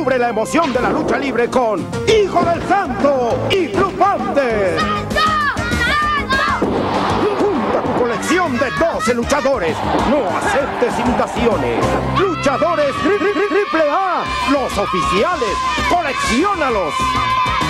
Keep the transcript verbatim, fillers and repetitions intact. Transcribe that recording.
Descubre la emoción de la lucha libre con Hijo del Santo y Blue Panther. Junta tu colección de doce luchadores. No aceptes imitaciones. Luchadores triple A, los oficiales. ¡Colecciónalos!